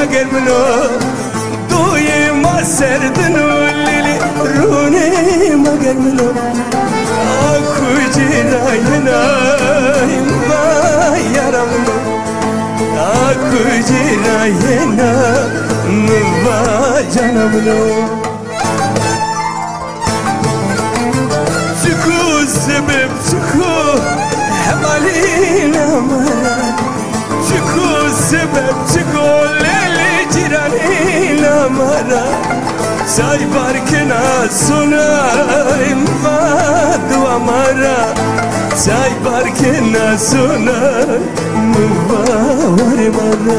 مگر منو دوی ما سردنو لیلی رونه مگر منو آکو جراینا ما yaramno آکو جراینا ما canamno چکو سبب چکو حمالينا مرا چکو سبب چکو لیلی جرانينا مرا سای barkena sunayım ma dua mara سای barkena sunayım ma var mara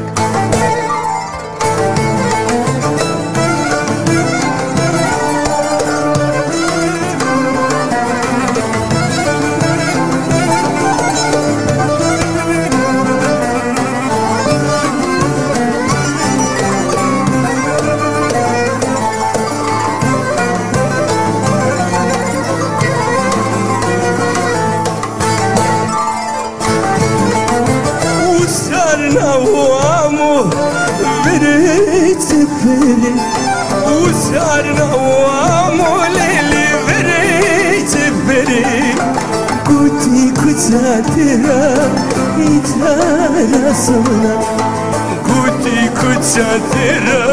نوامو بريت بري وسار نوامو ليلي بريت بري كوتي كوتاترا إتارا سونا كوتي كوتاترا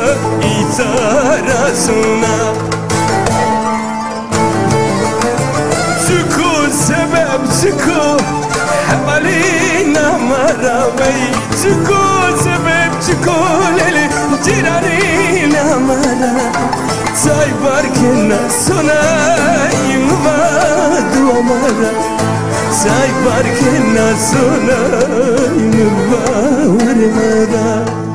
إتارا سونا شكو سبب شكو حمالينا مراوي چکو سبب چکو لیلی جرانينا مرا سای barkena sunayım ma dua mara سای barkena sunayım ma var mara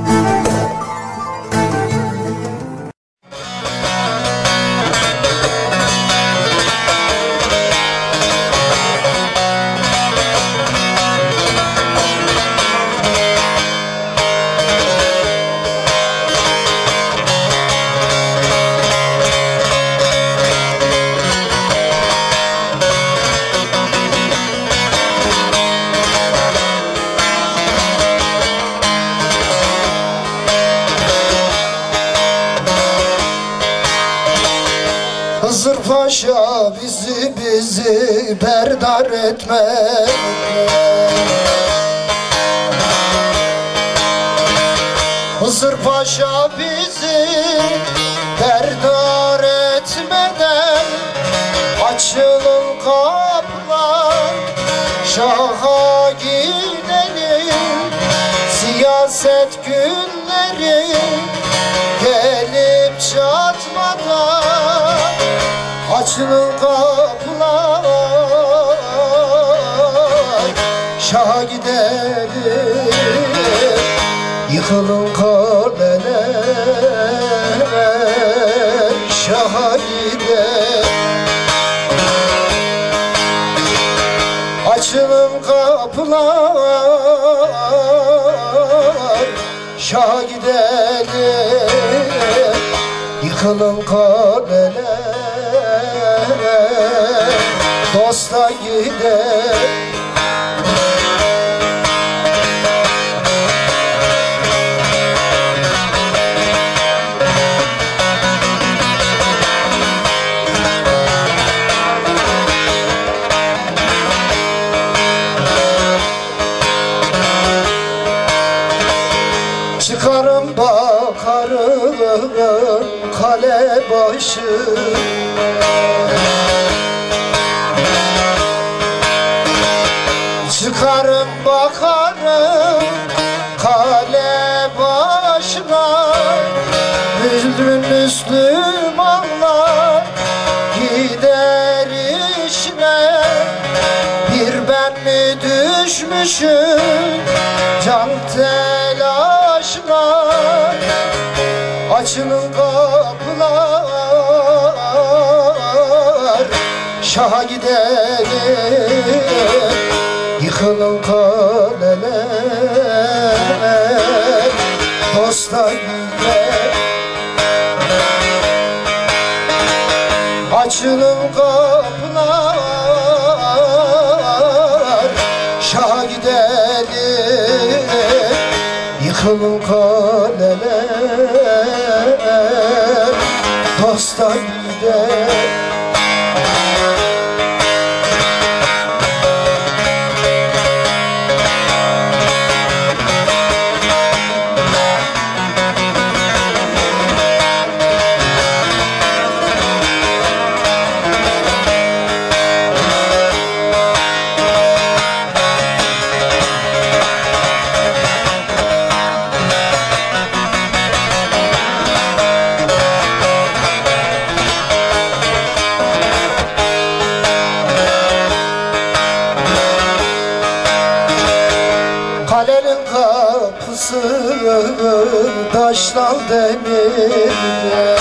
Hızır Paşa bizi berdar etme Hızır Paşa bizi berdar etmeden açılın kapılar şaha gidelim siyaset günleri gelip çatmadan açılın kapılar şaha gidelim yıkılın kaleler şaha gidelim açılın kapılar şaha gidelim yıkılın kaleler dosta gidelim Çıkarım bakarım kale başı Çıkarım bakarım kale başına Müslümanlar gider işine Bir ben mi düşmüşüm can telaşına Açılın kapılar şaha gidelim Yıkılın kaleler dosta gider Açılın kapılar şaha gidelim Yıkılın kaleler gider. Kalenin kapısı taştan demirden.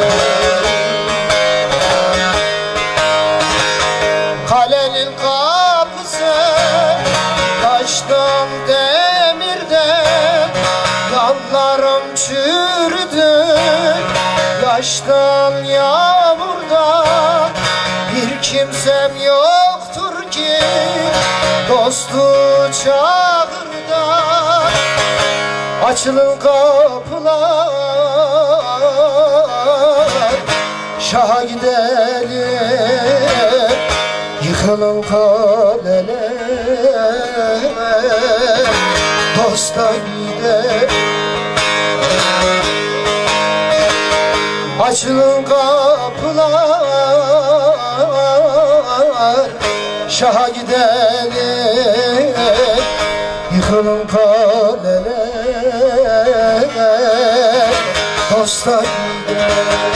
Kalenin kapısı taştan demirden. Yanlarım çürüdü yaştan yağmurdan. Bir kimsem yoktur ki dostu çağır. Açılın kapılar, şaha gidelim. Yıkılın kaleler, dosta gidelim. Açılın kapılar, şaha gidelim. Yıkılın kaleler, dosta gider.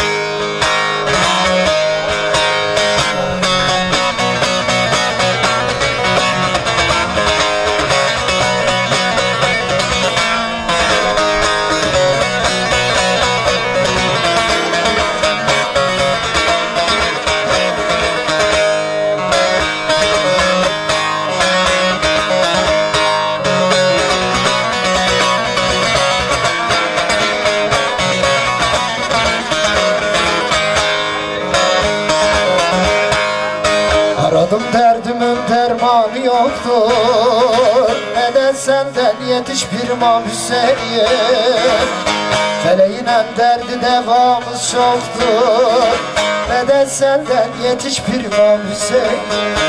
Aradım derdimin dermanı yoktur. Neden senden yetiş bir İmam Hüseyin. Feleğin en derdi devamız çoktur. Neden senden yetiş bir İmam Hüseyin.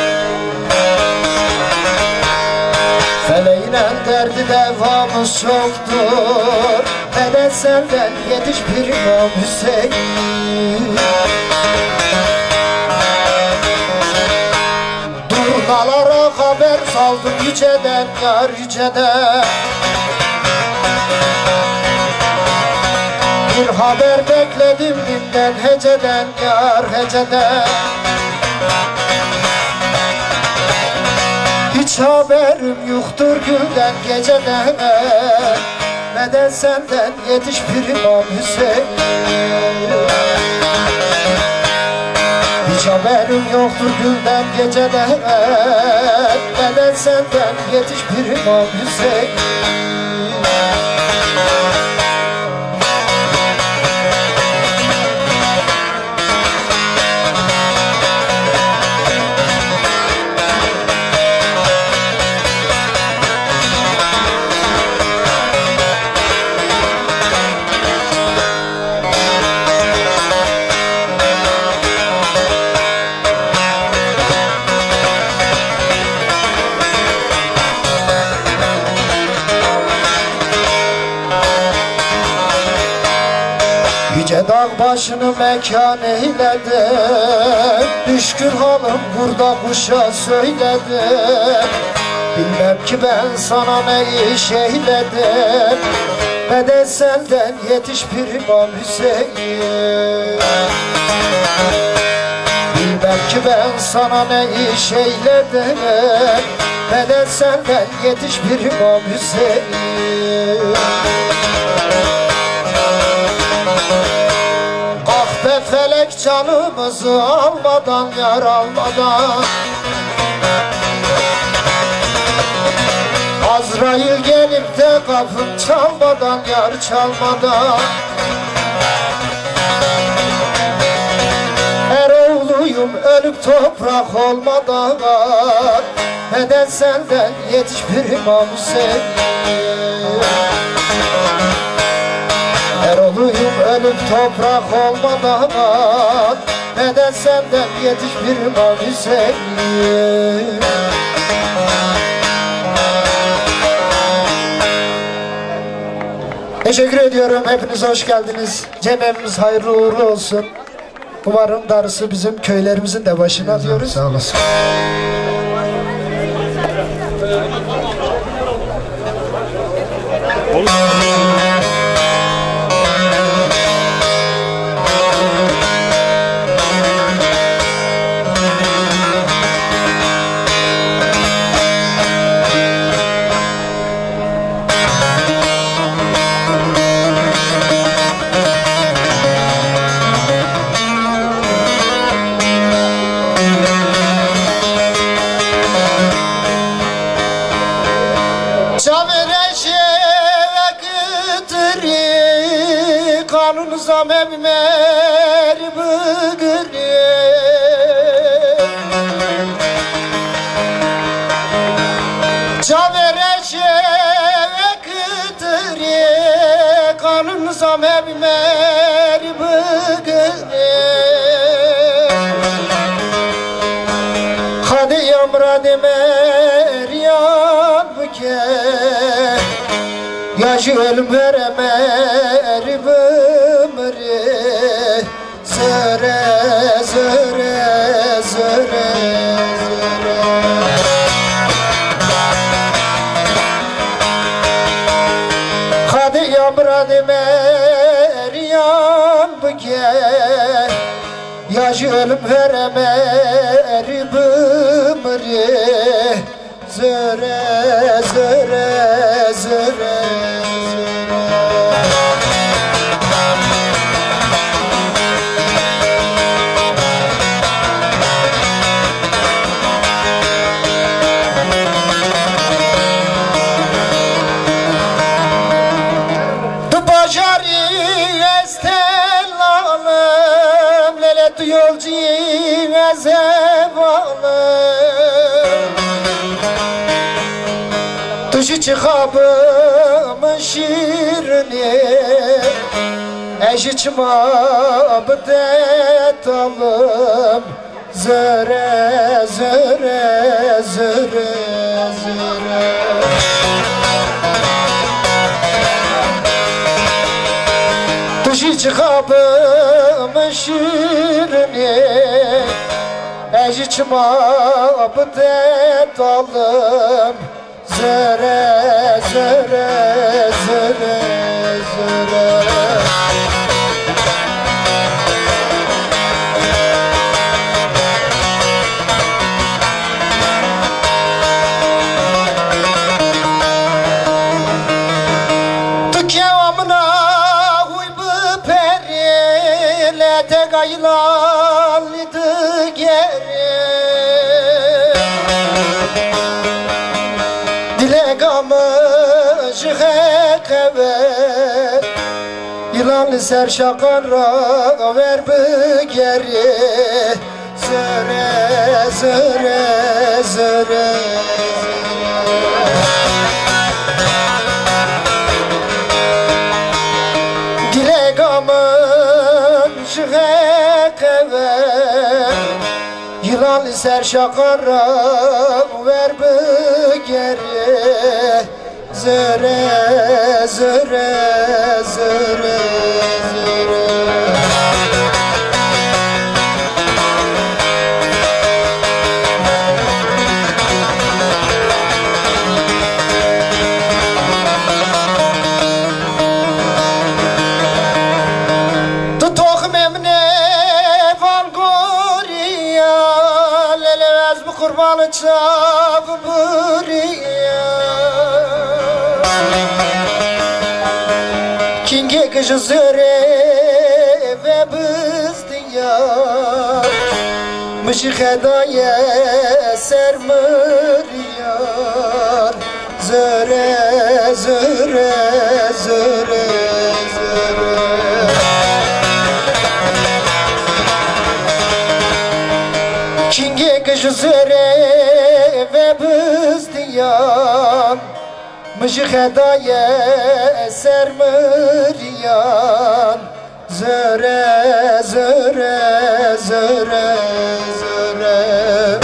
Feleğin en derdi devamız çoktur. Neden senden yetiş bir İmam Hüseyin. Dağlara haber saldım yüceden yar yüceden. Bir haber bekledim dinden heceden yar heceden. Hiç haberim yoktur gülden geceden. Neden senden yetiş bir İmam Hüseyin. Hiç haberim yoktur gülden geceden. Neden senden yetiş bir İmam Hüseyin. Yüce dağ başını mekan eyledim. Düşkün hanım burada kuşa söyledim. Bilmem ki ben sana ne iş eyledim. Ne de senden yetiş bir İmam Hüseyin. Bilmem ki ben sana ne iş eyledim. Ne de senden yetiş bir İmam Hüseyin. Be felek canımızı almadan yar almadan. Azrail gelip de kapım çalmadan yar çalmadan. Eroğluyum ölüp toprak olmadan. Neden senden yetiş bir İmam Hüseyin. Eroluyum ölüp toprak olmadan. ne de senden yetiş bir mavi sevgilim. Teşekkür ediyorum. Hepiniz hoş geldiniz. Cemevimiz hayırlı uğurlu olsun. Umarım darısı bizim köylerimizin de başına diyoruz. Sağ olasın. Kanunuzam evmer bıgırı Çavereşe ve kıtırı Kanunuzam evmer bıgırı Hadi yamra demer yan büke Yaşı ölüm veremer bömrü Zöre, zöre, zöre, zöre Hadi yamra demer yan büke Yaşı ölüm veremer bömrü Zöre, zöre, zöre Yolcu zevalım Tuşu çıkabım şirini Eşi çımabı detalım Zöre, zöre, zöre, zöre Tuşu çıkabım şirini Eşi çımabı detalım Zöre, zöre, zöre, zöre Tukevamına huy bu peri Lete gaylanlıdı geri Dilegamıcı hekever Yılanlı serşakanra ver bu geri Zöre, zöre, zöre Dilegamıcı hekever Yılanlı serşakanra ver bu geri Zöre, zöre, zöre, zöre Tutok memne van goriya Lelevez bu kurbanı çabı buriya Kinge kışı zöre ve bızdıya Mışı hedaya sermıriyar Zöre, zöre, zöre, zöre Kinge kışı zöre ve bızdıya Mışı hedaya sermıriyar zöre zöre zöre zöre.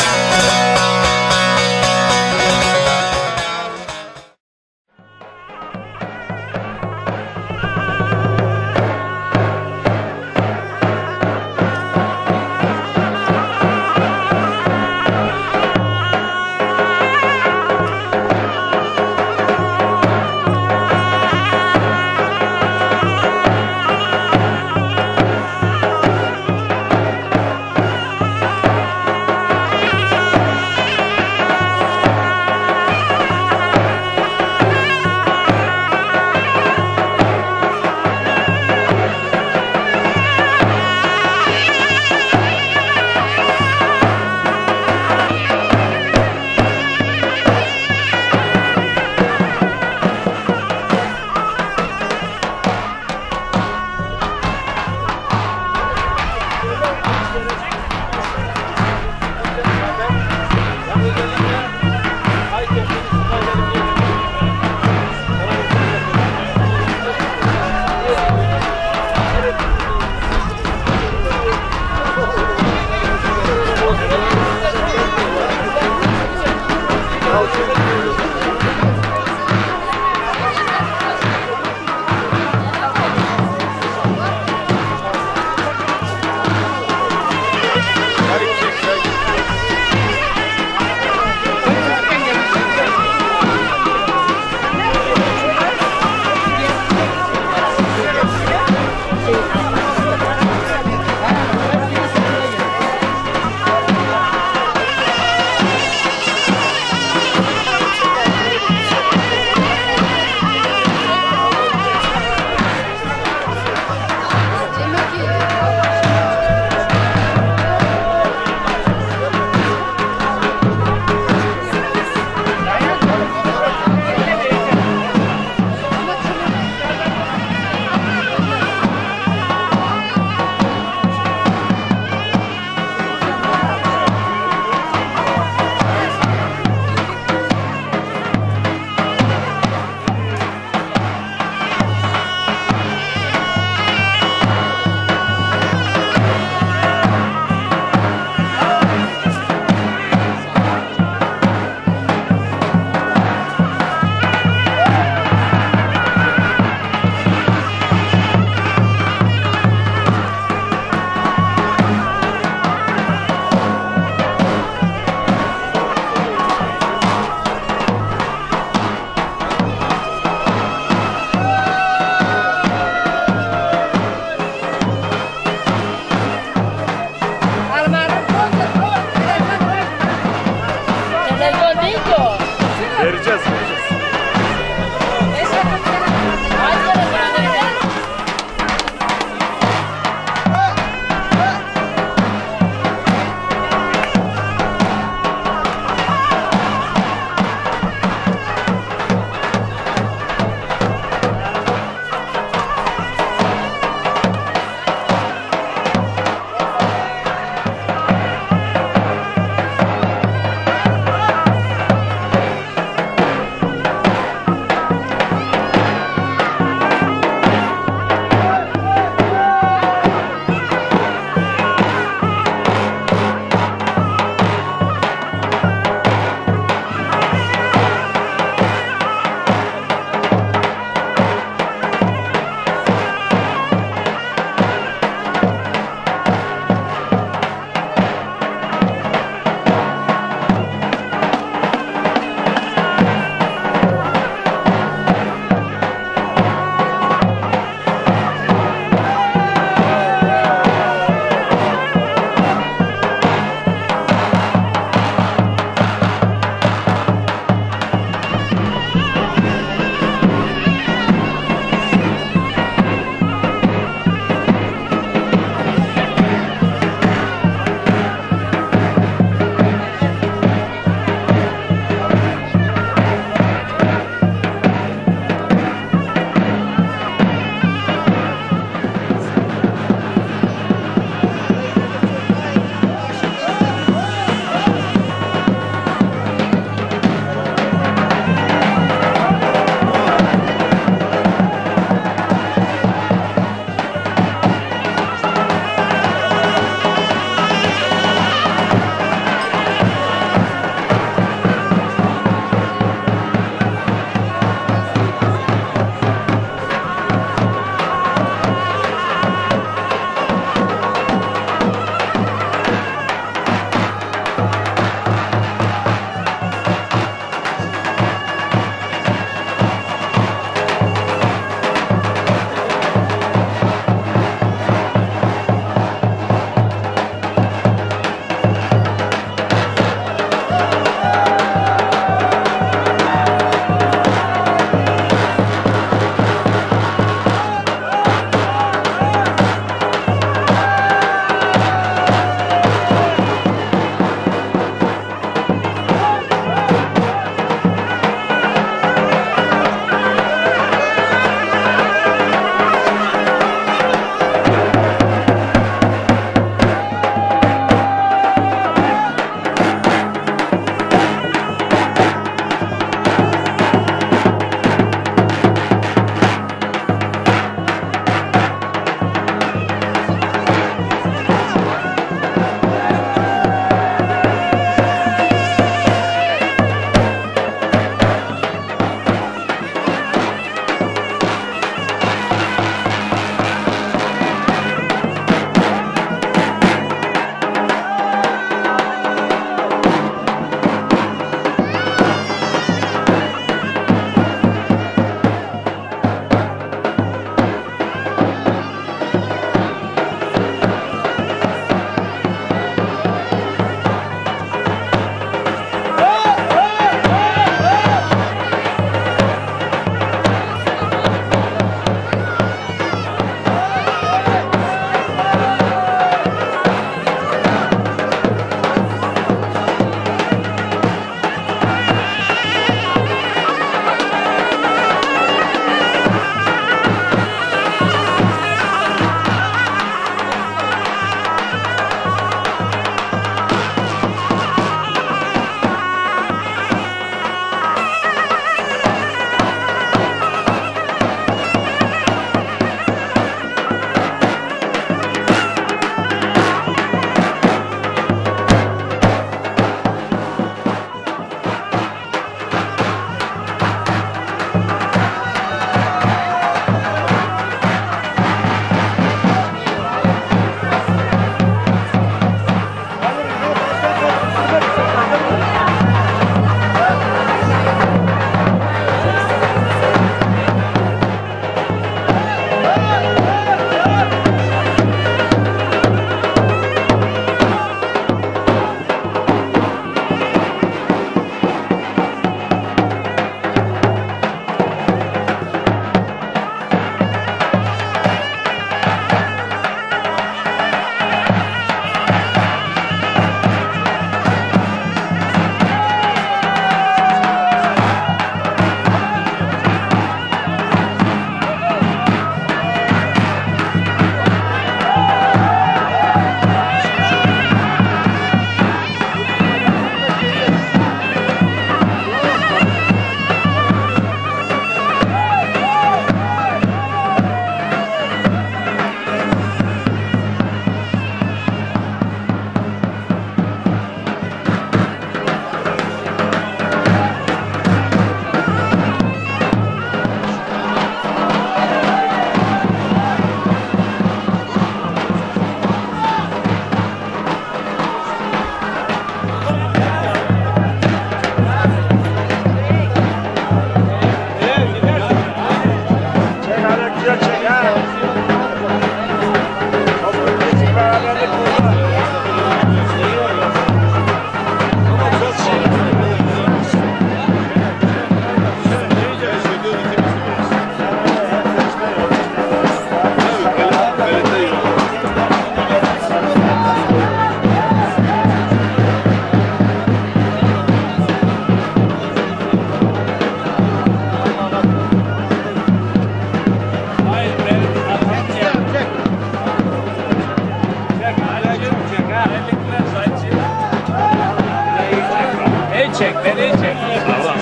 çek, beni çek. Allah.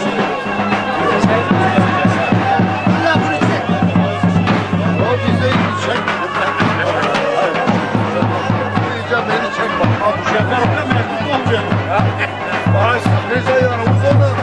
O bize çek. Beni çek bak. Bu şeker öyle mi? Olacak. Baş, neyse yanımız oldu.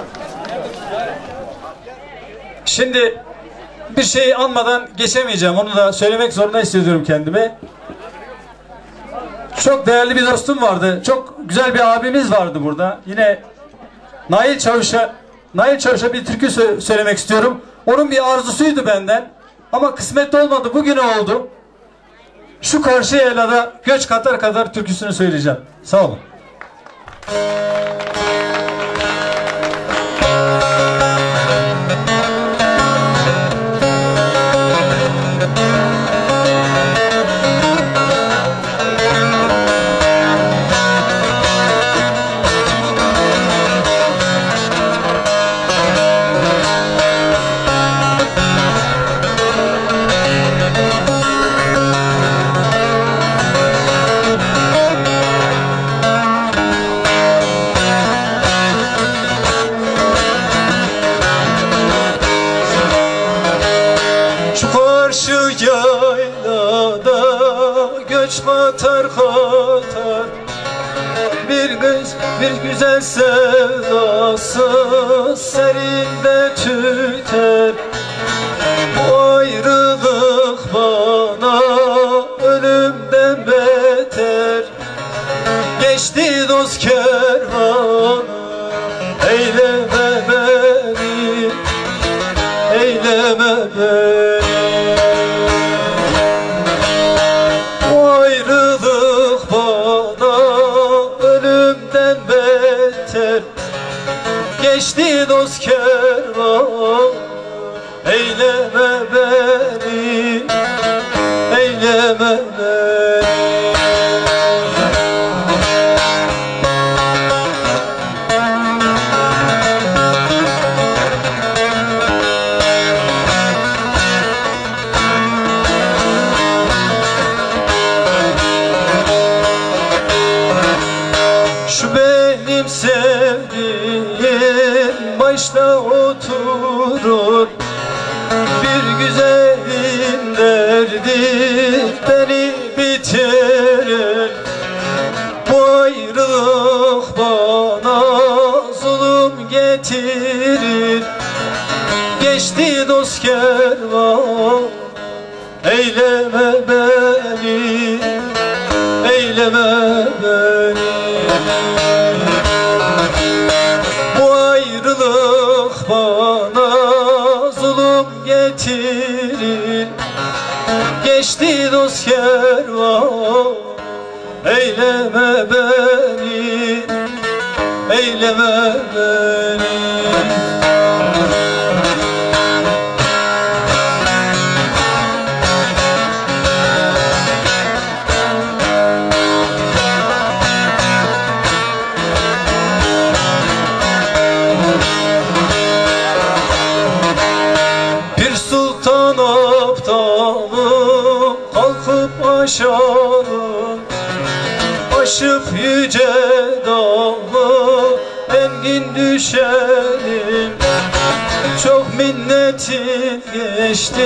Şimdi bir şey anmadan geçemeyeceğim. Onu da söylemek zorunda hissediyorum kendimi. Çok değerli bir dostum vardı. Çok güzel bir abimiz vardı burada. Yine Nail Çavuş'a bir türkü söylemek istiyorum. Onun bir arzusuydu benden. Ama kısmet olmadı. Bugün oldu. Şu karşı yaylada göç katar kadar türküsünü söyleyeceğim. Sağ olun. Katar katar bir güzel sevdası serinde tüter. Bu ayrılık bana ölümden beter. Geçti dost kervanı, eyleme beni, eyleme beni. Geçti dost kervan, eyleme beni, eyleme beni. Şu benim sevdiğim başta oturur, bir güzelin derdi beni bitirir. Bu ayrılık bana zulüm getirir. Geçti dost kervan, eyleme beni, eyleme beni. Bu ayrılık bana zulüm getirir. Geçti dost kervan, eyleme beni, eyleme beni. Kalkıp aşalım, aşıp yüce dağı engin düşelim. Çok minnetim geçti,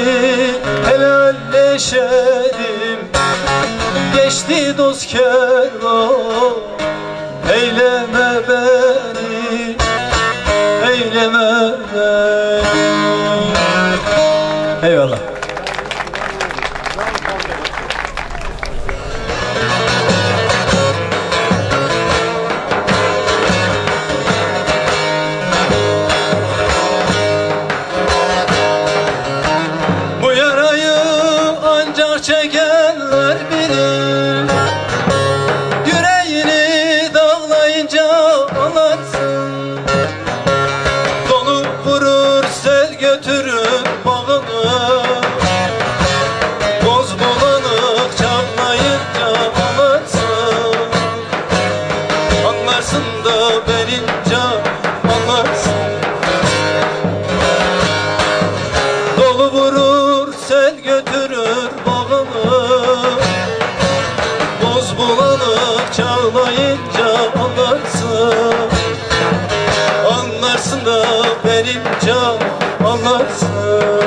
helalleşelim. Geçti dost kervan, eyleme beni, eyleme beni. Eyvallah. Çekenler bilir, yüreğini dağlayınca anlatsın. Dolu vurur sel götürür bağını, boz bulanık çağlayınca anlatsın. Anlarsın da benince anlarsın. Dolu vurur sel götürür bağını, boz bulanık çağlayınca anlarsın. Anlarsın da benim can anlarsın.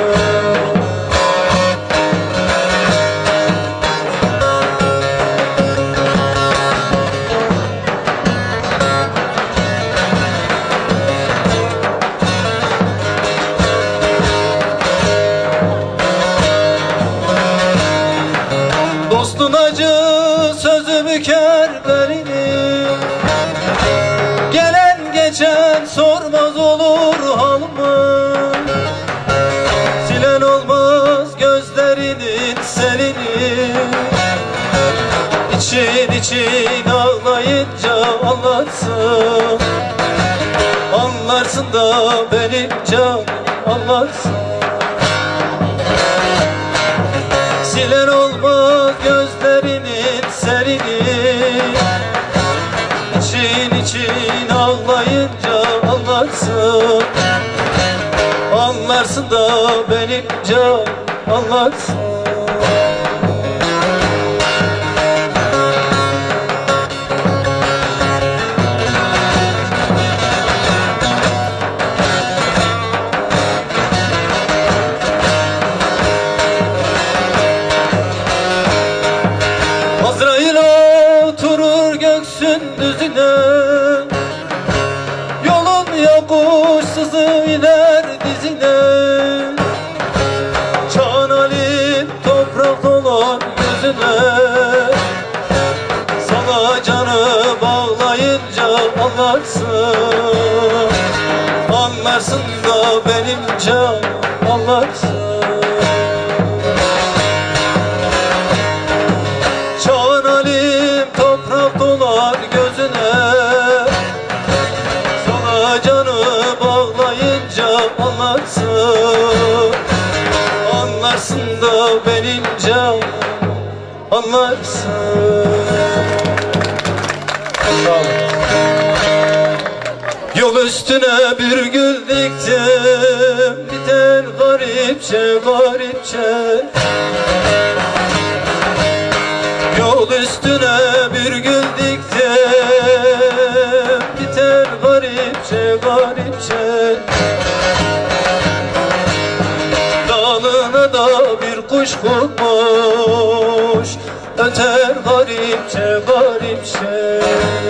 Acı sözü büker belini, gelen geçen sormaz olur halımı. Silen olmaz gözlerinin selini, İçin için ağlayınca anlarsın. Anlarsın da benim can anlarsın. Silen olmaz gözlerinin serini, için ağlayınca anlarsın. Anlarsın da benim can anlarsın. Azrail oturur göksün düzüne, yolun yokuş sızı iner dizine. Çağan alim toprak dolar gözüne, sana canı bağlayınca anlarsın. Anlarsın da benim can anlarsın. Çağan alim toprak dolar gözüne, sana canı bağlayınca anlarsın. Anlarsın da benim can anlarsın. Sağ olun. Yol üstüne bir gül diktim, biten garipçe garipçe. Yol üstüne bir gül diktim, biter garipçe garipçe. Dalına da bir kuş konmuş, öter garipçe garipçe.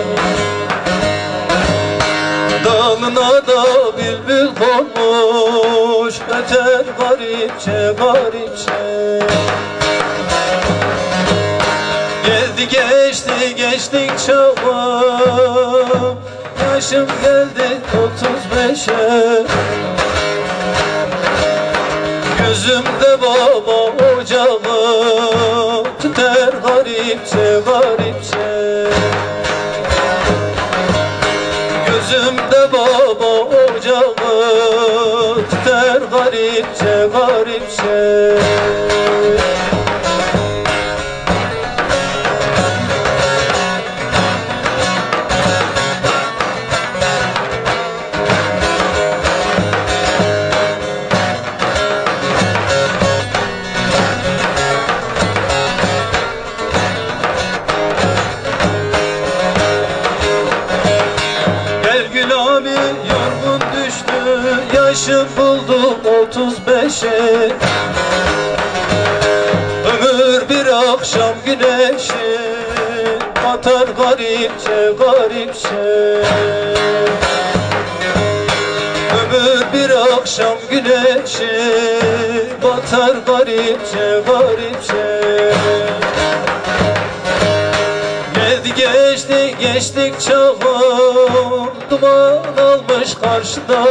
Dalına da bülbül konmuş, öter garipçe garipçe. Geldi geçti geçtik çağım, yaşım geldi 35'e. Gözümde baba ocağı tüter garipçe garipçe. Gözümde baba ocağı tüter garipçe garipçe. Yorgun düştü, yaşım buldu 35'e. Ömür bir akşam güneşi batar garipçe garipçe. Ömür bir akşam güneşi batar garipçe garipçe. Geldi geçti geçtik çağım, duman almış karşıda.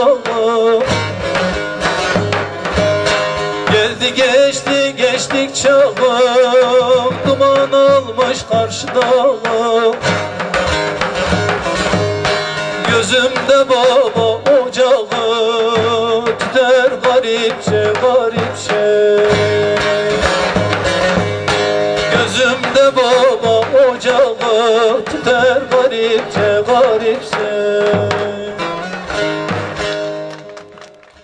Geldi geçti geçtik çağım, duman almış karşıda. Gözümde baba ocağı tüter garipçe garipçe. Gözümde baba ocağı tüter garipçe garipçe.